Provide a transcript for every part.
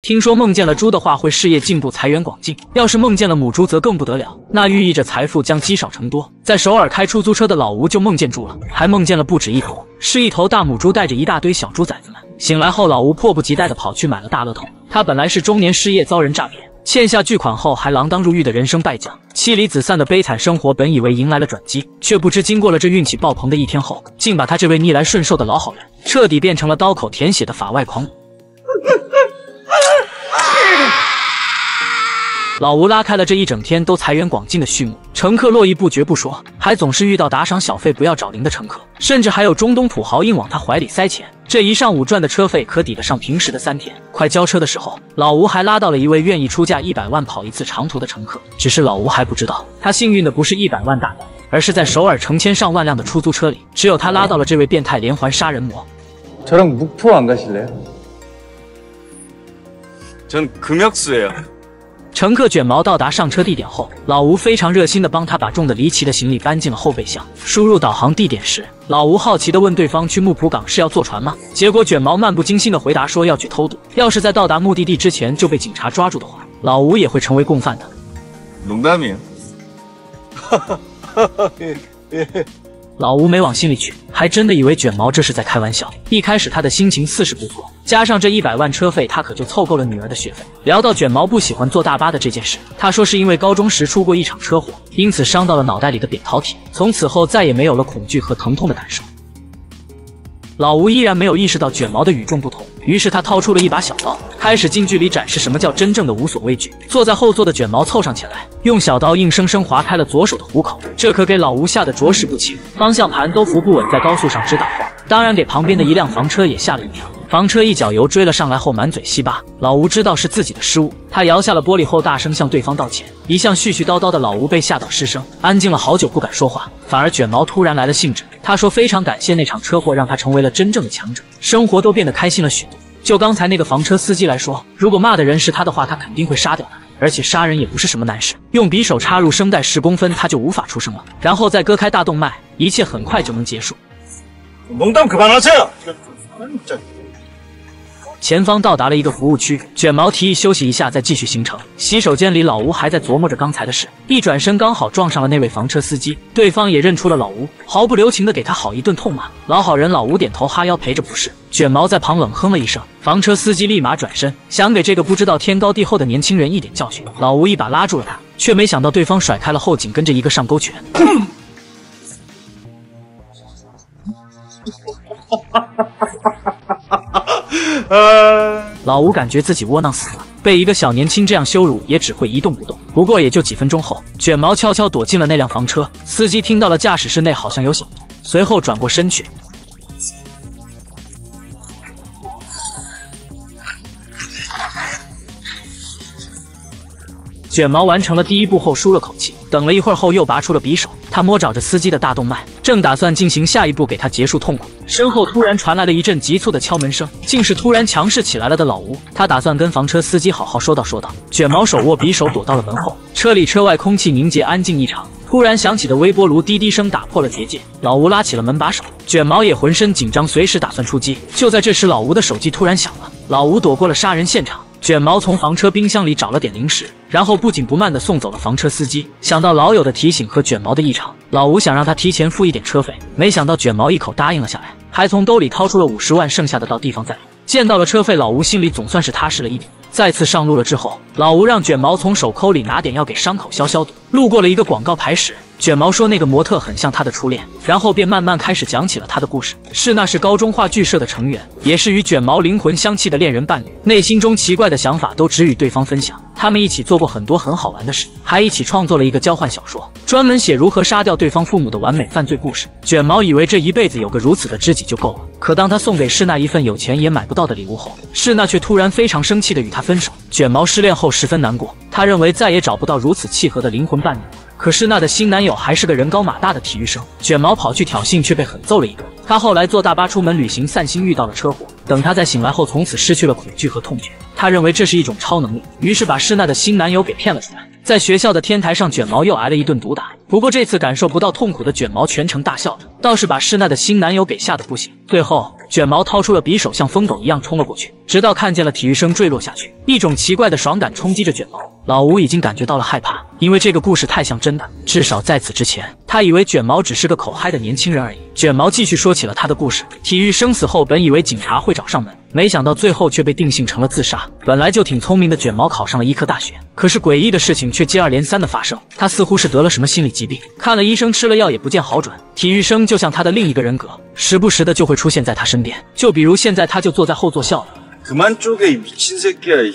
听说梦见了猪的话会事业进步、财源广进，要是梦见了母猪则更不得了，那寓意着财富将积少成多。在首尔开出租车的老吴就梦见猪了，还梦见了不止一头，是一头大母猪带着一大堆小猪崽子们。醒来后，老吴迫不及待地跑去买了大乐透。他本来是中年失业，遭人诈骗，欠下巨款后还锒铛入狱的人生败将，妻离子散的悲惨生活本以为迎来了转机，却不知经过了这运气爆棚的一天后，竟把他这位逆来顺受的老好人彻底变成了刀口舔血的法外狂魔。老吴拉开了这一整天都财源广进的序幕，乘客络绎不绝不说，还总是遇到打赏小费不要找零的乘客，甚至还有中东土豪硬往他怀里塞钱。这一上午赚的车费可抵得上平时的3天。快交车的时候，老吴还拉到了一位愿意出价100万跑一次长途的乘客，只是老吴还不知道，他幸运的不是100万大单，而是在首尔成千上万辆的出租车里，只有他拉到了这位变态连环杀人魔。 저랑 묵포 안 가실래요? 전 금역수예요. 乘客卷毛到达上车地点后，老吴非常热心地帮他把重的离奇的行李搬进了后备箱。输入导航地点时，老吴好奇地问对方去木浦港是要坐船吗？结果卷毛漫不经心地回答说要去偷渡，要是在到达目的地之前就被警察抓住的话，老吴也会成为共犯的。 농담이에요. 老吴没往心里去，还真的以为卷毛这是在开玩笑。一开始他的心情似是不错，加上这100万车费，他可就凑够了女儿的学费。聊到卷毛不喜欢坐大巴的这件事，他说是因为高中时出过一场车祸，因此伤到了脑袋里的扁桃体，从此后再也没有了恐惧和疼痛的感受。老吴依然没有意识到卷毛的与众不同，于是他掏出了一把小刀，开始近距离展示什么叫真正的无所畏惧。坐在后座的卷毛凑上前来，用小刀硬生生划开了左手的虎口，这可给老吴吓得着实不轻，方向盘都扶不稳，在高速上直打晃，当然给旁边的一辆房车也吓了一跳。房车一脚油追了上来后，满嘴稀巴。老吴知道是自己的失误，他摇下了玻璃后，大声向对方道歉。一向絮絮叨叨的老吴被吓到失声，安静了好久不敢说话。反而卷毛突然来了兴致，他说非常感谢那场车祸让他成为了真正的强者，生活都变得开心了许多。就刚才那个房车司机来说，如果骂的人是他的话，他肯定会杀掉他，而且杀人也不是什么难事，用匕首插入声带10公分他就无法出声了，然后再割开大动脉，一切很快就能结束。 농담 그만하세요. 前方到达了一个服务区，卷毛提议休息一下再继续行程。洗手间里，老吴还在琢磨着刚才的事，一转身刚好撞上了那位房车司机，对方也认出了老吴，毫不留情的给他好一顿痛骂。老好人老吴点头哈腰陪着不是，卷毛在旁冷哼了一声。房车司机立马转身想给这个不知道天高地厚的年轻人一点教训，老吴一把拉住了他，却没想到对方甩开了后紧跟着一个上勾拳。老吴感觉自己窝囊死了，被一个小年轻这样羞辱，也只会一动不动。不过也就几分钟后，卷毛悄悄躲进了那辆房车，司机听到了驾驶室内好像有响动，随后转过身去。卷毛完成了第一步后舒了口气，等了一会儿后又拔出了匕首，他摸找着司机的大动脉，正打算进行下一步给他结束痛苦，身后突然传来了一阵急促的敲门声，竟是突然强势起来了的老吴。他打算跟房车司机好好说道。卷毛手握匕首躲到了门后，车里车外空气凝结，安静异常。突然响起的微波炉滴滴声打破了结界，老吴拉起了门把手，卷毛也浑身紧张，随时打算出击。就在这时，老吴的手机突然响了，老吴躲过了杀人现场。卷毛从房车冰箱里找了点零食，然后不紧不慢地送走了房车司机。想到老友的提醒和卷毛的异常，老吴想让他提前付一点车费，没想到卷毛一口答应了下来，还从兜里掏出了50万，剩下的到地方再付。见到了车费，老吴心里总算是踏实了一点。再次上路了之后，老吴让卷毛从手抠里拿点药给伤口消消毒。路过了一个广告牌时，卷毛说那个模特很像他的初恋，然后便慢慢开始讲起了他的故事。是那是高中话剧社的成员，也是与卷毛灵魂相契的恋人伴侣，内心中奇怪的想法都只与对方分享。他们一起做过很多很好玩的事，还一起创作了一个交换小说，专门写如何杀掉对方父母的完美犯罪故事。卷毛以为这一辈子有个如此的知己就够了，可当他送给施娜一份有钱也买不到的礼物后，施娜却突然非常生气地与他分手。卷毛失恋后十分难过，他认为再也找不到如此契合的灵魂伴侣。可施娜的新男友还是个人高马大的体育生，卷毛跑去挑衅，却被狠揍了一顿。他后来坐大巴出门旅行散心，遇到了车祸。等他在醒来后，从此失去了恐惧和痛觉。他认为这是一种超能力，于是把施娜的新男友给骗了出来。在学校的天台上，卷毛又挨了一顿毒打。 不过这次感受不到痛苦的卷毛全程大笑着，倒是把施耐的新男友给吓得不行。最后，卷毛掏出了匕首，像疯狗一样冲了过去，直到看见了体育生坠落下去，一种奇怪的爽感冲击着卷毛。老吴已经感觉到了害怕，因为这个故事太像真的。至少在此之前，他以为卷毛只是个口嗨的年轻人而已。卷毛继续说起了他的故事。体育生死后，本以为警察会找上门，没想到最后却被定性成了自杀。本来就挺聪明的卷毛考上了医科大学，可是诡异的事情却接二连三的发生。他似乎是得了什么心理疾病，看了医生，吃了药也不见好转。体育生就像他的另一个人格，时不时的就会出现在他身边。就比如现在，他就坐在后座笑了。 그만 쪼개 이 미친 새끼야.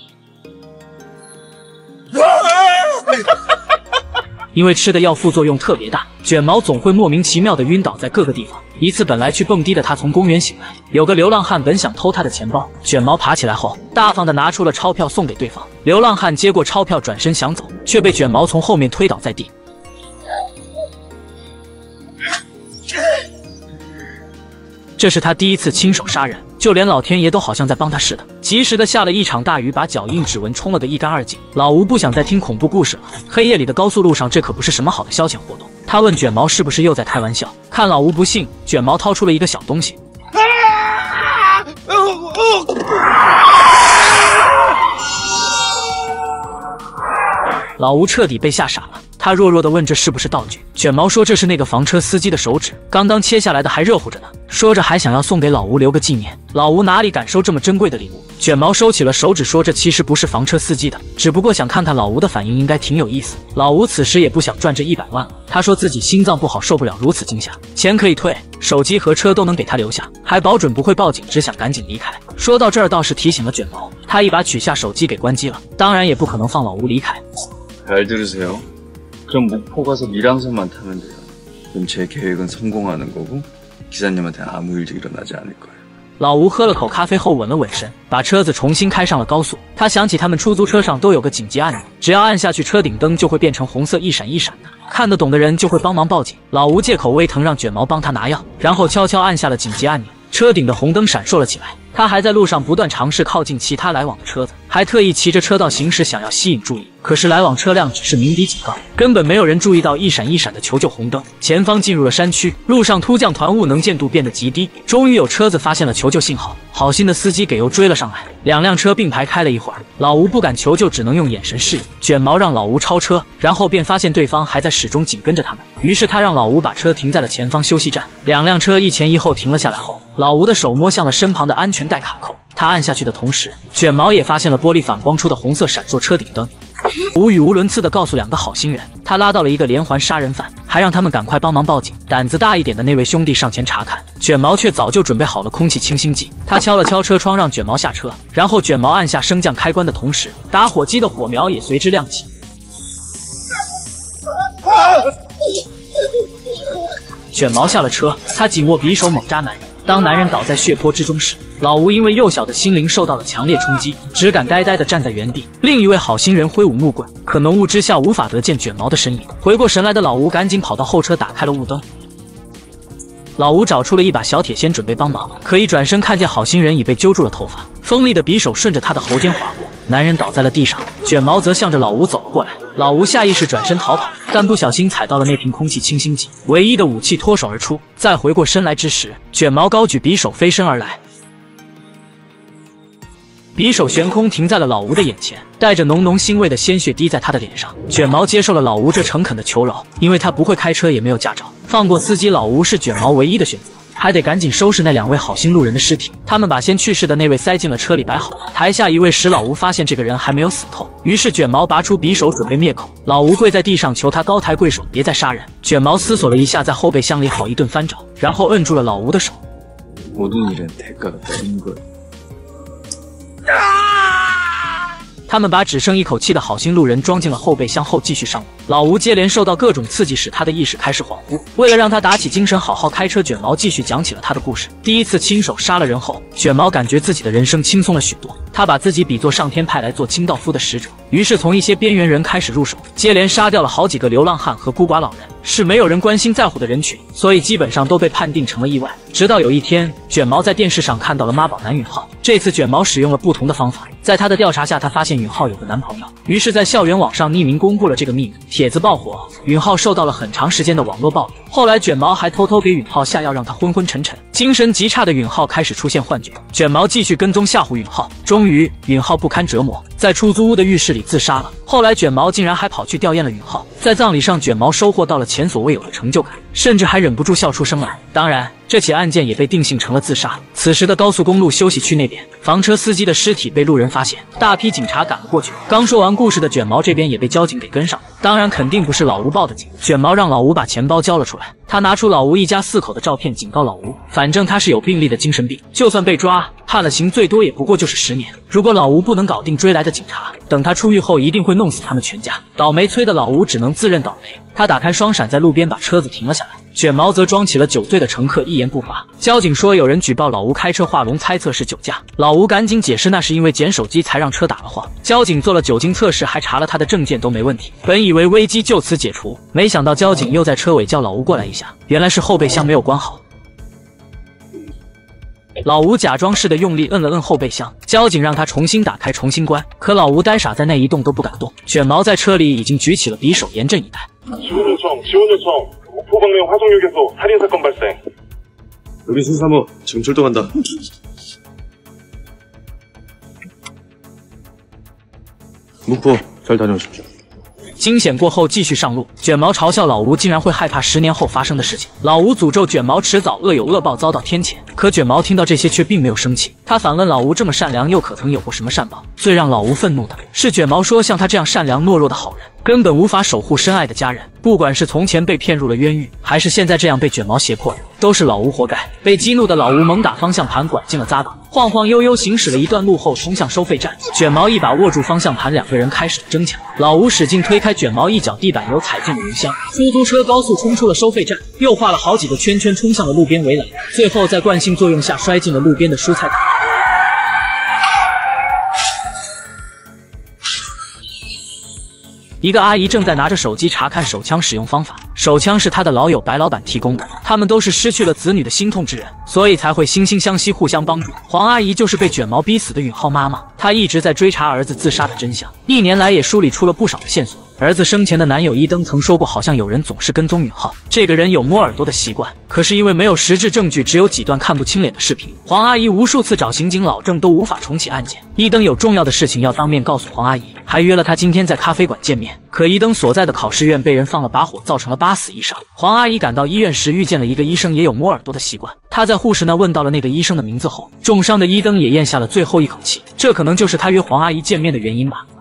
因为吃的药副作用特别大，卷毛总会莫名其妙的晕倒在各个地方。一次本来去蹦迪的他从公园醒来，有个流浪汉本想偷他的钱包，卷毛爬起来后大方的拿出了钞票送给对方。流浪汉接过钞票转身想走，却被卷毛从后面推倒在地。这是他第一次亲手杀人，就连老天爷都好像在帮他似的，及时的下了一场大雨，把脚印指纹冲了个一干二净。老吴不想再听恐怖故事了，黑夜里的高速路上，这可不是什么好的消遣活动。他问卷毛是不是又在开玩笑，看老吴不信，卷毛掏出了一个小东西。老吴彻底被吓傻了，他弱弱地问这是不是道具。卷毛说这是那个房车司机的手指，刚刚切下来的还热乎着呢。说着还想要送给老吴留个纪念。老吴哪里敢收这么珍贵的礼物？卷毛收起了手指，说这其实不是房车司机的，只不过想看看老吴的反应，应该挺有意思。老吴此时也不想赚这100万了，他说自己心脏不好，受不了如此惊吓，钱可以退，手机和车都能给他留下，还保准不会报警，只想赶紧离开。说到这儿倒是提醒了卷毛，他一把取下手机给关机了，当然也不可能放老吴离开。 잘 들으세요. 그럼 목포 가서 밀항선만 타면 돼요. 그럼 제 계획은 성공하는 거고 기사님한테 아무 일도 일어나지 않을 거예요. 老吴喝了口咖啡后稳了稳神，把车子重新开上了高速。他想起他们出租车上都有个紧急按钮，只要按下去，车顶灯就会变成红色一闪一闪的，看得懂的人就会帮忙报警。老吴借口胃疼让卷毛帮他拿药，然后悄悄按下了紧急按钮，车顶的红灯闪烁了起来。他还在路上不断尝试靠近其他来往的车子，还特意骑着车道行驶，想要吸引注意。可是来往车辆只是鸣笛警告，根本没有人注意到一闪一闪的求救红灯。前方进入了山区，路上突降团雾，能见度变得极低。终于有车子发现了求救信号，好心的司机给油追了上来，两辆车并排开了一会儿。老吴不敢求救，只能用眼神示意。卷毛让老吴超车，然后便发现对方还在始终紧跟着他们，于是他让老吴把车停在了前方休息站。两辆车一前一后停了下来后，老吴的手摸向了身旁的安全带卡扣，他按下去的同时，卷毛也发现了玻璃反光出的红色闪烁车顶灯。无语无伦次地告诉两个好心人，他拉到了一个连环杀人犯，还让他们赶快帮忙报警。胆子大一点的那位兄弟上前查看，卷毛却早就准备好了空气清新剂。他敲了敲车窗，让卷毛下车，然后卷毛按下升降开关的同时，打火机的火苗也随之亮起。卷毛下了车，他紧握匕首猛扎男人。当男人倒在血泊之中时，老吴因为幼小的心灵受到了强烈冲击，只敢呆呆地站在原地。另一位好心人挥舞木棍，可浓雾之下无法得见卷毛的身影。回过神来的老吴赶紧跑到后车，打开了雾灯。老吴找出了一把小铁锨准备帮忙，可一转身看见好心人已被揪住了头发，锋利的匕首顺着他的喉间划过，男人倒在了地上，卷毛则向着老吴走了过来。老吴下意识转身逃跑，但不小心踩到了那瓶空气清新剂，唯一的武器脱手而出。再回过身来之时，卷毛高举匕首飞身而来，匕首悬空停在了老吴的眼前，带着浓浓腥味的鲜血滴在他的脸上。卷毛接受了老吴这诚恳的求饶，因为他不会开车也没有驾照，放过司机老吴是卷毛唯一的选择。还得赶紧收拾那两位好心路人的尸体，他们把先去世的那位塞进了车里摆好。台下一位时，老吴发现这个人还没有死透，于是卷毛拔出匕首准备灭口。老吴跪在地上求他高抬贵手，别再杀人。卷毛思索了一下，在后备箱里好一顿翻找，然后摁住了老吴的手。他们把只剩一口气的好心路人装进了后备箱后继续上路。老吴接连受到各种刺激，使他的意识开始恍惚。为了让他打起精神好好开车，卷毛继续讲起了他的故事。第一次亲手杀了人后，卷毛感觉自己的人生轻松了许多。他把自己比作上天派来做清道夫的使者，于是从一些边缘人开始入手，接连杀掉了好几个流浪汉和孤寡老人，是没有人关心在乎的人群，所以基本上都被判定成了意外。直到有一天，卷毛在电视上看到了妈宝男允浩，这次卷毛使用了不同的方法，在他的调查下，他发现允浩有个男朋友，于是在校园网上匿名公布了这个秘密。 帖子爆火，允浩受到了很长时间的网络暴力。后来卷毛还偷偷给允浩下药，让他昏昏沉沉。精神极差的允浩开始出现幻觉，卷毛继续跟踪吓唬允浩。终于，允浩不堪折磨，在出租屋的浴室里自杀了。后来卷毛竟然还跑去吊唁了允浩。在葬礼上，卷毛收获到了前所未有的成就感，甚至还忍不住笑出声来。当然，这起案件也被定性成了自杀。此时的高速公路休息区那边，房车司机的尸体被路人发现，大批警察赶了过去。刚说完故事的卷毛这边也被交警给跟上了，当然肯定不是老吴报的警。卷毛让老吴把钱包交了出来，他拿出老吴一家4口的照片，警告老吴，反正他是有病例的精神病，就算被抓，判了刑最多也不过就是10年。如果老吴不能搞定追来的警察，等他出狱后一定会弄死他们全家。倒霉催的老吴只能自认倒霉，他打开双闪，在路边把车子停了下来。卷毛则装起了酒醉的乘客，一言不发。交警说有人举报老吴开车画龙，猜测是酒驾。老吴赶紧解释，那是因为捡手机才让车打了晃。交警做了酒精测试，还查了他的证件，都没问题。本以为危机就此解除，没想到交警又在车尾叫老吴过来一下，原来是后备箱没有关好。老吴假装似的用力摁了摁后备箱，交警让他重新打开重新关，可老吴呆傻在那一动都不敢动。卷毛在车里已经举起了匕首，严阵以待。 목포방면 화성역에서 살인사건 발생. 여기 순사모 지금 출동한다. 목포 잘 다녀오십시오. 惊险过后继续上路，卷毛嘲笑老吴竟然会害怕10年后发生的事情。老吴诅咒卷毛迟早恶有恶报，遭到天谴。可卷毛听到这些却并没有生气，他反问老吴这么善良又可曾有过什么善报？最让老吴愤怒的是卷毛说像他这样善良懦弱的好人根本无法守护深爱的家人，不管是从前被骗入了冤狱，还是现在这样被卷毛胁迫的，都是老吴活该。被激怒的老吴猛打方向盘，拐进了匝道，晃晃悠悠行驶了一段路后冲向收费站。卷毛一把握住方向盘，两个人开始争抢。老吴使劲推开卷毛，一脚地板油踩进了油箱。出租车高速冲出了收费站，又画了好几个圈圈，冲向了路边围栏，最后在惯性作用下摔进了路边的蔬菜摊。一个阿姨正在拿着手机查看手枪使用方法，手枪是她的老友白老板提供的，他们都是失去了子女的心痛之人，所以才会惺惺相惜，互相帮助。黄阿姨就是被卷毛逼死的允浩妈妈，她一直在追查儿子自杀的真相，1年来也梳理出了不少的线索。儿子生前的男友一登曾说过，好像有人总是跟踪允浩，这个人有摸耳朵的习惯，可是因为没有实质证据，只有几段看不清脸的视频，黄阿姨无数次找刑警老郑都无法重启案件。一登有重要的事情要当面告诉黄阿姨，还约了她今天在咖啡馆见面，可一登所在的考试院被人放了把火，造成了8死1伤。黄阿姨赶到医院时遇见了一个医生，也有摸耳朵的习惯，她在护士那问到了那个医生的名字后，重伤的一登也咽下了最后一口气，这可能就是他约黄阿姨见面的原因吧。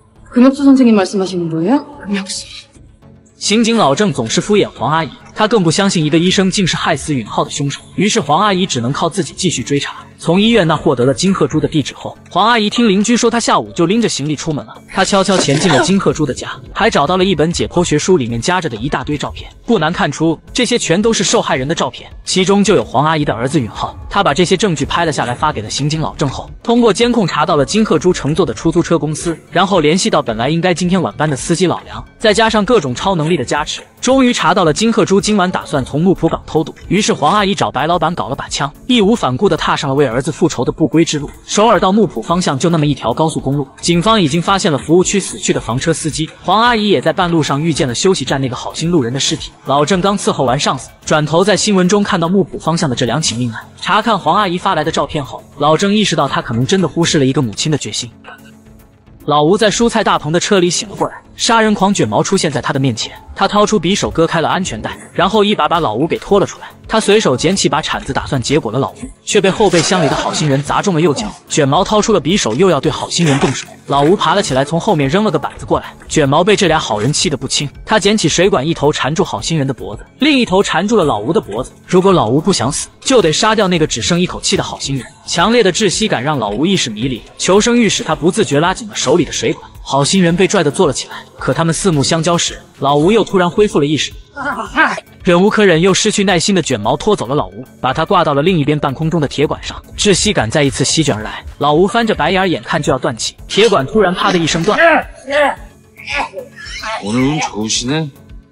금혁수 선생님 말씀하시는 거예요? 금혁수. 刑警老郑总是敷衍黄阿姨，他更不相信一个医生竟是害死允浩的凶手，于是黄阿姨只能靠自己继续追查。从医院那获得了金鹤珠的地址后，黄阿姨听邻居说她下午就拎着行李出门了。她悄悄潜进了金鹤珠的家，还找到了一本解剖学书，里面夹着的一大堆照片。不难看出，这些全都是受害人的照片，其中就有黄阿姨的儿子允浩。她把这些证据拍了下来，发给了刑警老郑后，通过监控查到了金鹤珠乘坐的出租车公司，然后联系到本来应该今天晚班的司机老梁，再加上各种超能力的加持，终于查到了金鹤珠今晚打算从木浦港偷渡。于是黄阿姨找白老板搞了把枪，义无反顾地踏上了为儿子复仇的不归之路。首尔到木浦方向就那么一条高速公路，警方已经发现了服务区死去的房车司机。黄阿姨也在半路上遇见了休息站那个好心路人的尸体。老郑刚伺候完上司，转头在新闻中看到木浦方向的这2起命案，查看黄阿姨发来的照片后，老郑意识到他可能真的忽视了一个母亲的决心。老吴在蔬菜大棚的车里醒了过来，杀人狂卷毛出现在他的面前，他掏出匕首割开了安全带，然后一把把老吴给拖了出来。他随手捡起把铲子打算结果了老吴，却被后备箱里的好心人砸中了右脚。卷毛掏出了匕首，又要对好心人动手。老吴爬了起来，从后面扔了个板子过来。卷毛被这俩好人气得不轻，他捡起水管，一头缠住好心人的脖子，另一头缠住了老吴的脖子。如果老吴不想死，就得杀掉那个只剩一口气的好心人。强烈的窒息感让老吴意识迷离，求生欲使他不自觉拉紧了手里的水管。好心人被拽得坐了起来，可他们四目相交时，老吴又突然恢复了意识。忍无可忍又失去耐心的卷毛拖走了老吴，把他挂到了另一边半空中的铁管上。窒息感再一次席卷而来，老吴翻着白眼，眼看就要断气，铁管突然啪的一声断。 오늘은 좋으시네.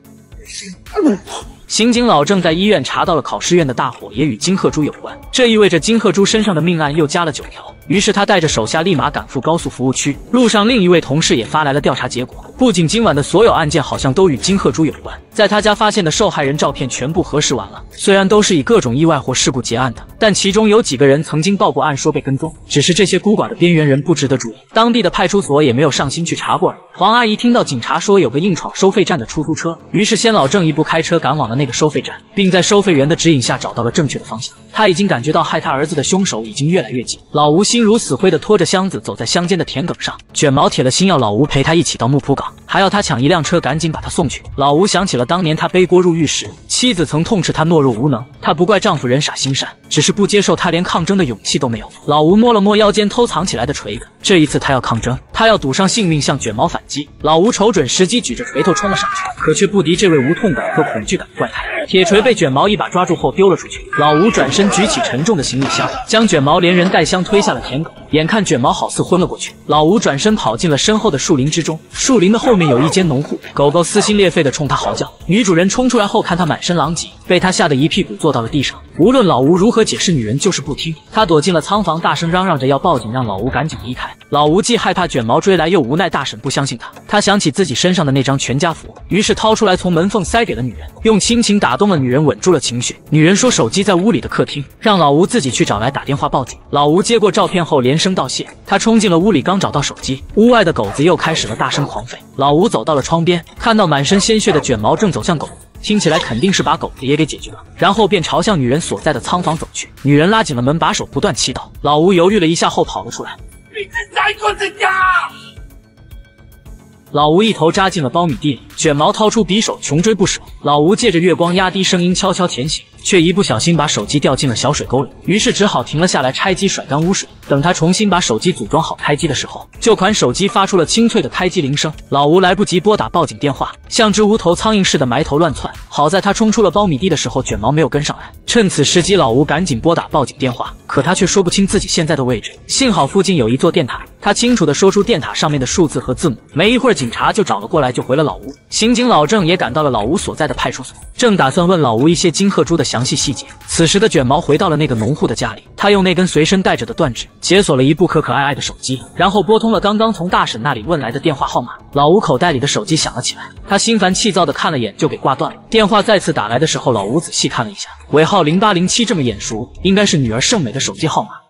刑警老郑在医院查到了考试院的大火也与金鹤珠有关，这意味着金鹤珠身上的命案又加了9条。 于是他带着手下立马赶赴高速服务区。路上，另一位同事也发来了调查结果，不仅今晚的所有案件好像都与金赫珠有关，在他家发现的受害人照片全部核实完了，虽然都是以各种意外或事故结案的，但其中有几个人曾经报过案说被跟踪，只是这些孤寡的边缘人不值得注意，当地的派出所也没有上心去查过而已。黄阿姨听到警察说有个硬闯收费站的出租车，于是先老郑一步开车赶往了那个收费站，并在收费员的指引下找到了正确的方向。他已经感觉到害他儿子的凶手已经越来越近。老吴心如死灰地拖着箱子走在乡间的田埂上，卷毛铁了心要老吴陪他一起到木浦港，还要他抢一辆车赶紧把他送去。老吴想起了当年他背锅入狱时，妻子曾痛斥他懦弱无能，他不怪丈夫人傻心善，只是不接受他连抗争的勇气都没有。老吴摸了摸腰间偷藏起来的锤子，这一次他要抗争，他要赌上性命向卷毛反击。老吴瞅准时机，举着锤头冲了上去，可却不敌这位无痛感和恐惧感的怪胎。铁锤被卷毛一把抓住后丢了出去。老吴转身举起沉重的行李箱，将卷毛连人带箱推下了田埂。眼看卷毛好似昏了过去，老吴转身跑进了身后的树林之中。树林的后面有一间农户，狗狗撕心裂肺地冲他嚎叫。女主人冲出来后，看他满身狼藉，被他吓得一屁股坐到了地上。无论老吴如何解释，女人就是不听。他躲进了仓房，大声嚷嚷着要报警，让老吴赶紧离开。老吴既害怕卷毛追来，又无奈大婶不相信他。他想起自己身上的那张全家福，于是掏出来从门缝塞给了女人，用亲情打动了女人，稳住了情绪。女人说手机在屋里的客厅，让老吴自己去找来打电话报警。老吴接过照片后连声道谢。他冲进了屋里，刚找到手机，屋外的狗子又开始了大声狂吠。老吴走到了窗边，看到满身鲜血的卷毛正走向狗子，听起来肯定是把狗子也给解决了，然后便朝向女人所在的仓房走去。女人拉紧了门把手，不断祈祷。老吴犹豫了一下后跑了出来。老吴一头扎进了苞米地里，卷毛掏出匕首穷追不舍。老吴借着月光压低声音悄悄前行，却一不小心把手机掉进了小水沟里，于是只好停了下来拆机甩干污水。等他重新把手机组装好开机的时候，旧款手机发出了清脆的开机铃声。老吴来不及拨打报警电话，像只无头苍蝇似的埋头乱窜。好在他冲出了苞米地的时候，卷毛没有跟上来。趁此时机，老吴赶紧拨打报警电话，可他却说不清自己现在的位置。幸好附近有一座电塔，他清楚地说出电塔上面的数字和字母。没一会儿，警察就找了过来，救回了老吴。刑警老郑也赶到了老吴所在的派出所，正打算问老吴一些金赫珠的详细细节。此时的卷毛回到了那个农户的家里，他用那根随身带着的断指解锁了一部可可爱爱的手机，然后拨通了刚刚从大婶那里问来的电话号码。老吴口袋里的手机响了起来，他心烦气躁地看了眼就给挂断了。电话再次打来的时候，老吴仔细看了一下，尾号0807，这么眼熟，应该是女儿盛美的手机号码。